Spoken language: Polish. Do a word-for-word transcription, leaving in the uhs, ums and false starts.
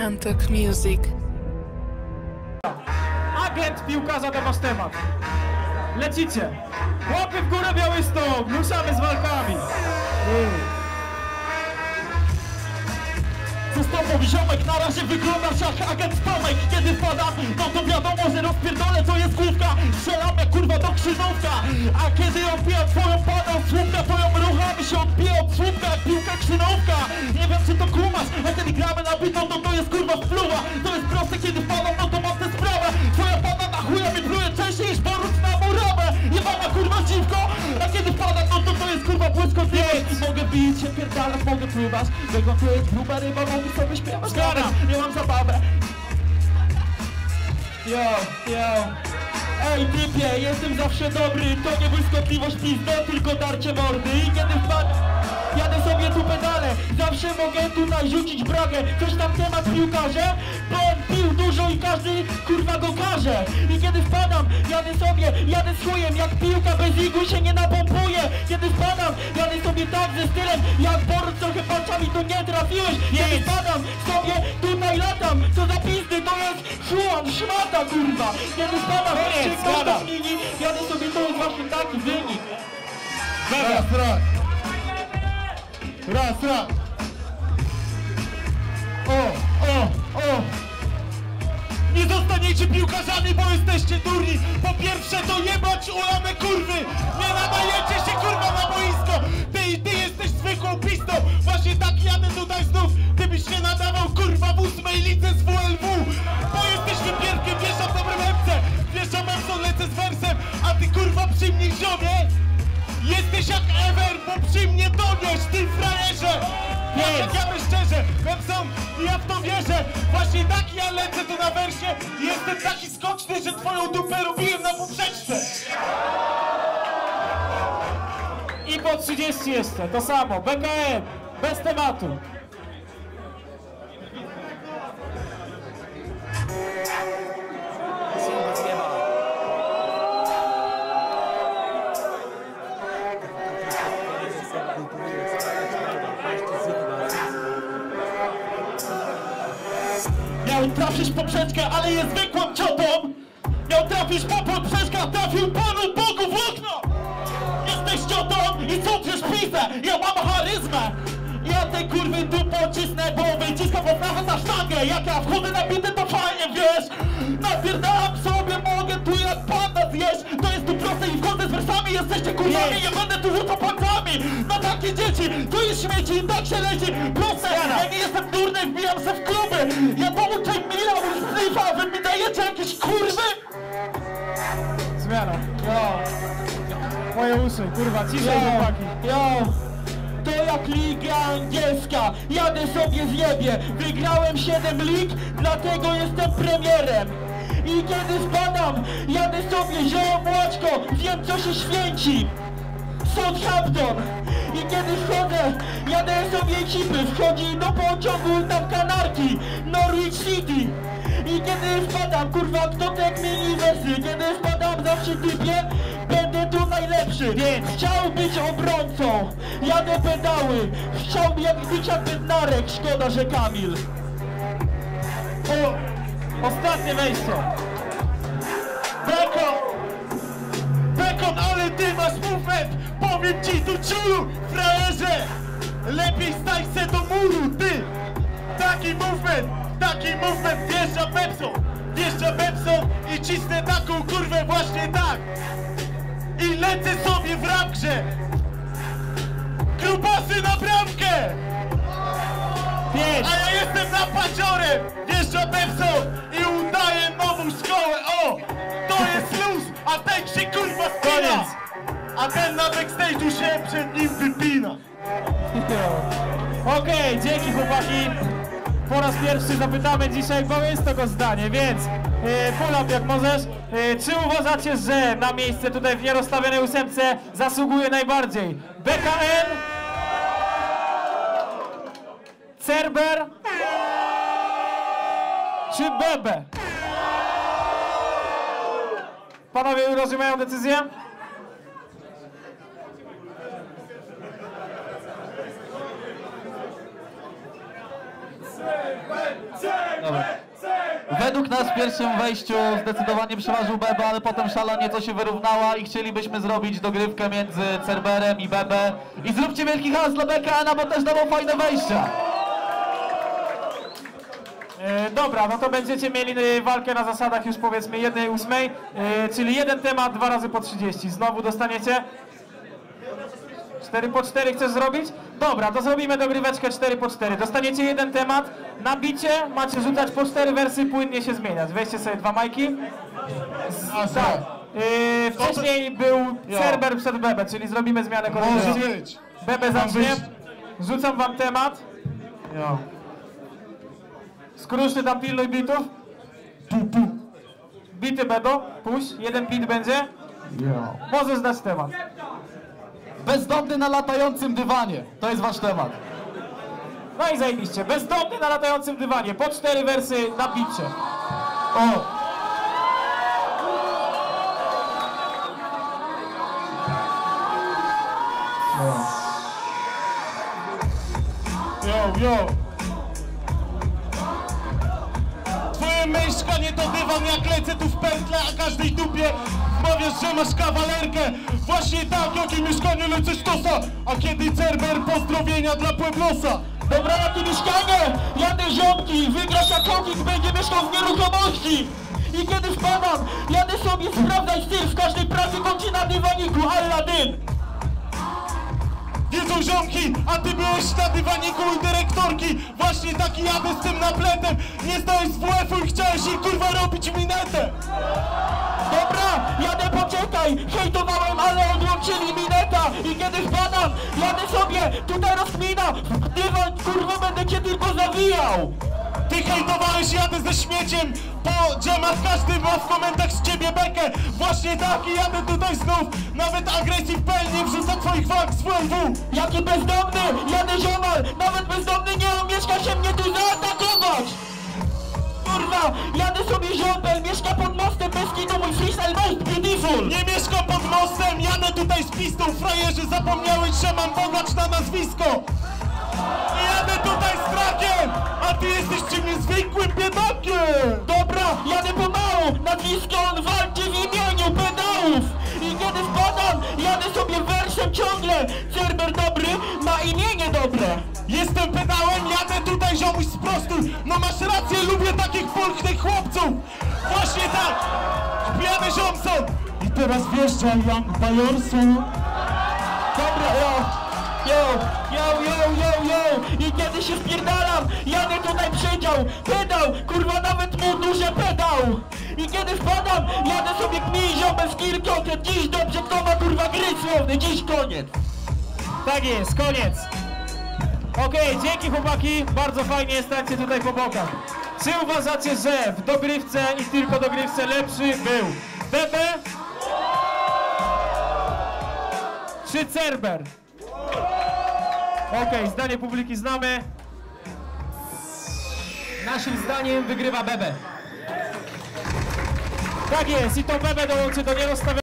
Antok Music. Agent piłkarza to wasz temat. Lecicie. Łapy w górę, Białystok. Ruszamy z walkami. Co z tobą, ziomek, na razie wyglądasz jak agent Tomek. Kiedy wpadam, no to wiadomo, że rozpierdolę, to jest główka. Strzelam jak kurwa do krzyżówka. A kiedy odbijam twoją paną słupka, twoją ruchami się odbija od słupka jak piłka krzynówka. Nie wiem czy to kumasz, a kiedy gramy na bitą, to to jest kurwa wpluwa. To jest proste, kiedy wpadam, no to mam tę sprawę. Twoja pana na chuja mi pluje częściej niż poród na murawę. Jebana kurwa dziwko, a kiedy wpadam, no to to jest kurwa błyskotliwe. Mogę bić się, pierdalać, mogę pływać. Wygląd to jest gruba ryba, mogę sobie śpiewać. Zgara, nie mam zabawę. Yo, yo. Ej typie, jestem zawsze dobry. To nie błyskotliwość pizdo, tylko darcie mordy. I kiedy wpadam, jadę sobie tu pedale. Zawsze mogę tutaj rzucić bragę. Coś tam temat piłkarze, bo on pił dużo i każdy kurwa go każe. I kiedy wpadam, jadę sobie, jadę z chujem. Jak piłka bez igły się nie napompuje. Kiedy wpadam, jadę sobie tak ze stylem. Jak Boruc trochę palcami to nie trafiłeś. Kiedy wpadam sobie, tutaj latam. Co za pizdy, to jest szłam, szmata kurwa. Kiedy wpadam, czy ktoś to zmieni. Jadę sobie, to jest właśnie taki wynik. Raz, raz. Raz, raz. O, o, o. Nie zostaniecie piłkarzami, bo jesteście durni. Po pierwsze to jebać ulane kurwy. Nie nadajecie się kurwa na boisko. Ty, ty jesteś zwykłą pistą. Właśnie tak jadę tutaj znów. Ty byś nie nadawał kurwa w ósmej lidze z W L W. Bo jesteś wypierkiem, wiesz o dobrym emce. Wiesz o memson, lecę z wersem. A ty kurwa przy mnie ziomie. Jesteś jak Ever, bo przy mnie doniesz, ty frajerze. Jak ja bym szczerze, Memson, ja w to wierzę. Właśnie tak ja lecę tu na wersie. Jestem taki skoczny, że twoją dupę robiłem na poprzeczce. I po trzydzieści jeszcze, to samo. B K M, bez tematu. Miał trafić poprzeczkę, ale jest zwykłą ciotą. Miał trafić po poprzeczkę, a trafił Panu Bogu w okno. Jesteś ciotą i cupiesz pizę. Ja mam charyzmę. Ja tej kurwy tu pocisnę, bo wyciskam od nawet na sztangę. Jak ja wchodzę na bity, to fajnie, wiesz. Napierdalam sobie, mogę tu jak panda zjeść. To jest tu proste i wchodzę z wersami. Jesteście kurwami, ja będę tu rzucał palcami. Na takie dzieci, to jest śmieci i tak się leci. Proste, ja nie jestem durny, wbijam se w kluby. Ja pouczę Mila, Slifa, wy mi dajecie jakieś kurwy? Zmiana. Jo. Moje uszy, kurwa, ciszej chłopaki. Jo. To jak liga angielska, jadę sobie zjebie. Wygrałem siedem lig, dlatego jestem premierem. I kiedy spadam, jadę sobie zioło młoczko, wiem co się święci. Southampton. I kiedy wchodzę, jadę sobie ekipy, wchodzi do pociągu tam kanarki, Norwich City. I kiedy wpadam, kurwa, kto tak mieli wersy. Kiedy wpadam zawsze typie, będę tu najlepszy. Więc chciał być obrońcą, jadę pedały. Chciał jak być jak Bednarek, szkoda, że Kamil. O, ostatnie wejście. Bekon! Bekon, ale ty masz movement! Powiem ci tu ciulu, frajerze! Lepiej stań se do muru, ty! Taki movement, taki movement, wjeżdża Pepson! Wjeżdża Pepson i cisnę taką kurwę właśnie tak! I lecę sobie w ramgrze! Grubasy na bramkę! A ja jestem napadziorem! Wjeżdża Pepson i udaję nową szkołę, o! To jest luz, a ten się kurwa spina! A ten na backstage'u się przed nim wypina! Okej, okay, dzięki chłopaki. Po raz pierwszy zapytamy dzisiaj Białystoko zdanie, więc yy, pull up jak możesz. Yy, czy uważacie, że na miejsce tutaj w nierozstawionej ósemce zasługuje najbardziej B K M, Cerber czy Bebe? Panowie rozumieją decyzję? Dobra. Według nas w pierwszym wejściu zdecydowanie przeważył Bebe, ale potem szala nieco się wyrównała i chcielibyśmy zrobić dogrywkę między Cerberem i Bebe. I zróbcie wielki hałas dla B K N-a, bo też dawał fajne wejścia. E, dobra, no to będziecie mieli e, walkę na zasadach już powiedzmy jednej ósmej, e, czyli jeden temat, dwa razy po trzydzieści. Znowu dostaniecie? cztery po cztery chcesz zrobić? Dobra, to zrobimy dogryweczkę cztery po cztery. Dostaniecie jeden temat, na bicie macie rzucać po cztery wersy, płynnie się zmieniać. Weźcie sobie dwa majki. Z, tak. Yy, wcześniej był Cerber przed Bebe, czyli zrobimy zmianę Może kolejności. być. Bebe zacznie. Rzucam wam temat. Ja. Skruszny tam pilnuj bitów. Tu, tu. Bity Bebo, puść. Jeden bit będzie. Ja. Możesz dać temat. Bezdomny na latającym dywanie. To jest wasz temat. No i zajebiście. Bezdomny na latającym dywanie. Po cztery wersy na bicie. O. Yo, yo. Twoje mieszkanie to dywan, jak lecę tu w pętle, a każdej dupie wmawiasz, że masz kawalerkę. Właśnie tak, jakie mieszkanie lecę sztosa, a kiedy Cerber, pozdrowienia dla Pueblosa. Dobra, jakie mieszkanie? Jadę ziomki, wygrasz jak Hawking będzie mieszkał w nieruchomości. I kiedy wpadam, jadę sobie sprawdzać styl, w każdej pracy kończy na dywaniku, Aladdin. Wiedzą ziomki, a ty byłeś na dywaniku u dyrektorki. Właśnie taki jadę z tym napletem. Nie zdałeś z W F-u i chciałeś jej kurwa robić minetę. Dobra, jadę poczekaj, hejtowałem, ale odłączyli mi neta. I kiedy wpadam, jadę sobie, tutaj rozkmina, w dywan, kurwa, będę cię tylko zawijał. Ty hejtowałeś, jadę ze śmieciem. Po dżemach każdy ma w komentarzach z ciebie bekę. Właśnie tak i jadę tutaj znów. Nawet agresji w pełni wrzuca twoich walk z W L W. Jaki bezdomny, jadę ziomal, nawet bezdomny nie umieszka się mnie tu zaatakować. Kurwa, jadę sobie ziombel, mieszka pod mostem, bez kitu, mój freestyle most beautiful. Nie mieszkam pod mostem, jadę tutaj z pistą. Frajerzy, zapomniałeś, że mam bogacz na nazwisko. Jadę tutaj z trakiem, a ty jesteś czym niezwykłym biedakiem. Dobra, jadę pomału, nazwisko on walczy w imieniu pedałów. I kiedy wpadam, jadę sobie wersem ciągle. Cerber dobry, ma imienie dobre. Jestem pedałem, jadę tutaj ziomuś z prostu. No masz rację, lubię takich pulchnych chłopców. Właśnie tak, pijany ziomson. I teraz wjeżdża Young Bajorsu. Dobra, yo, yo, yo, yo, yo, yo. I kiedy się wpierdalam, jadę tutaj przedział. Pedał, kurwa, nawet mu duże pedał. I kiedy wpadam, jadę sobie kmij ziomek z kilkokrot. Dziś dobrze, kto ma kurwa gry słowny, dziś koniec. Tak jest, koniec. Okej, dzięki chłopaki, bardzo fajnie stańcie tutaj po bokach. Czy uważacie, że w dogrywce i tylko dogrywce lepszy był Bebe czy Cerber? Okej, zdanie publiki znamy. Naszym zdaniem wygrywa Bebe. Tak jest, i to Bebe dołączy do nierozstawionego.